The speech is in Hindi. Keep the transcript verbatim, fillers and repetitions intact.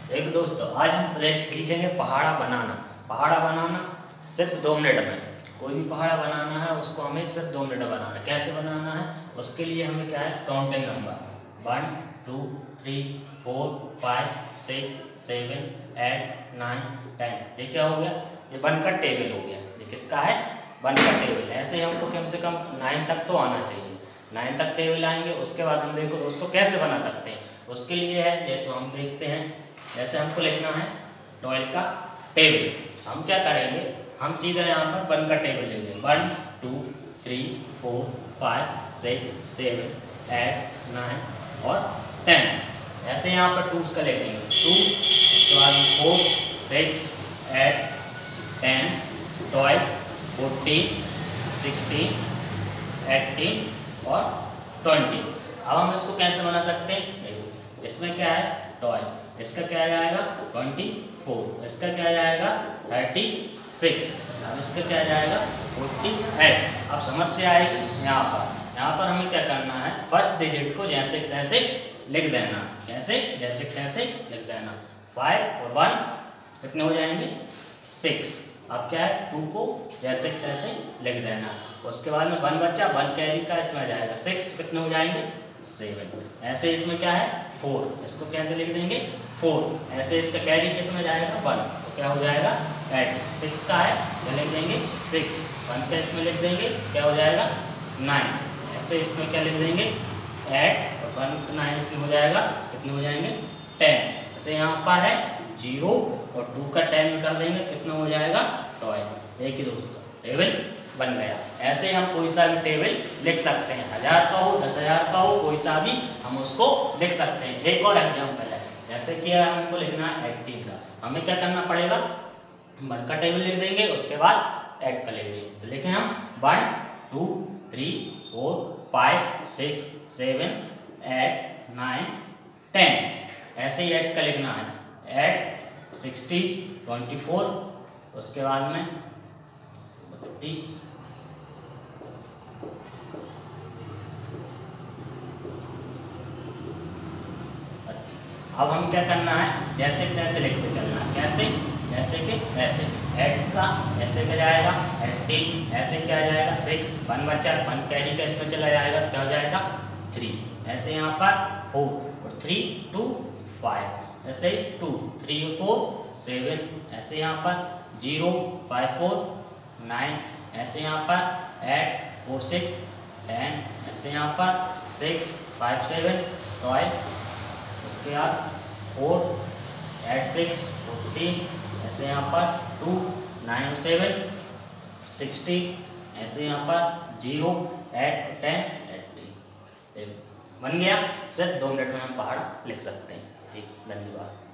एक दोस्तों, आज हम प्रोजेक्ट सीखेंगे पहाड़ा बनाना। पहाड़ा बनाना सिर्फ दो मिनट में, कोई भी पहाड़ा बनाना है उसको हमें सिर्फ दो मिनट में बनाना है। कैसे बनाना है उसके लिए हमें क्या है, counting number one two three four five six seven eight nine ten. ये क्या हो गया, ये वन का टेबल हो गया। ये किसका है, वन का टेबल। ऐसे हमको कम से कम नाइन तक तो आना चाहिए। नाइन तक टेबल आएंगे, उसके बाद हम देखो दोस्तों कैसे बना सकते हैं। उसके लिए है, जैसे हम देखते हैं, जैसे हमको लिखना है ट्वेल्व का टेबल। हम क्या करेंगे, हम सीधा यहाँ पर वन का टेबल लेंगे। One two three four five six seven eight nine और टेन। ऐसे यहाँ पर टूस का ले लेंगे, टू उसके बाद four six eight ten twelve fourteen sixteen eighteen और ट्वेंटी। अब हम इसको कैसे बना सकते हैं, देखो इसमें क्या है ट्वेल्व, इसका क्या जाएगा ट्वेंटी फोर, इसका क्या जाएगा थर्टी सिक्स, अब इसका क्या जाएगा फोर्टी एट। अब समस्या आएगी यहाँ पर। यहाँ पर हमें क्या करना है, फर्स्ट डिजिट को जैसे तैसे लिख देना। कैसे, जैसे तैसे लिख देना। फाइव और वन कितने हो जाएंगे, सिक्स। अब क्या है, टू को जैसे तैसे लिख देना। उसके बाद में वन बच्चा, वन कैरी का इसमें जाएगा सिक्स, तो कितने हो जाएंगे सेवन। ऐसे इसमें क्या है फोर, इसको कैसे लिख देंगे फोर। ऐसे इसका कैरी किस में जाएगा वन, तो क्या हो जाएगा एट। सिक्स का है क्या लिख देंगे सिक्स, वन का इसमें लिख देंगे क्या हो जाएगा नाइन। ऐसे इसमें क्या लिख देंगे एट और वन नाइन, इसमें हो जाएगा कितने हो जाएंगे टेन। ऐसे यहाँ पर है जीरो और टू का टेन कर देंगे, कितना हो जाएगा ट्वेल्व। एक ही दोस्तों टेबल बन गया। ऐसे हम कोई सा भी टेबल लिख सकते हैं, हजार का हो दस हजार का हो, कोई सा भी हम उसको लिख सकते हैं। एक और एग्जाम्पल है, जैसे कि हमको लिखना है एटीन का, हमें क्या करना पड़ेगा, वन का टेबल लिख देंगे, उसके बाद एट का लिख देंगे। तो लिखें हम one two three four five six seven eight nine ten. ऐसे ही एट का लिखना है, एट सिक्सटी ट्वेंटी फोर, उसके बाद में बत्तीस अब हम क्या करना है, जैसे तैसे लिखते चलना है। कैसे, जैसे कि ऐसे। एट का ऐसे क्या जाएगा एटीन, ऐसे क्या जाएगा सिक्स, वन बचा वन कैरी का इसमें चला जाएगा, क्या हो जाएगा थ्री। ऐसे यहाँ पर फोर और थ्री टू फाइव, ऐसे टू थ्री फोर सेवन, ऐसे यहाँ पर जीरो फाइव फोर नाइन, ऐसे यहाँ पर एट फोर सिक्स टेन, ऐसे यहाँ पर सिक्स फाइव सेवन ट्वेल्व, उसके बाद फोर एट सिक्स फोर्टीन, ऐसे यहाँ पर टू नाइन सेवन सिक्सटी, ऐसे यहाँ पर जीरो एट टेन एट्टी। बन गया। सिर्फ दो मिनट में हम पहाड़ लिख सकते हैं। ठीक, धन्यवाद।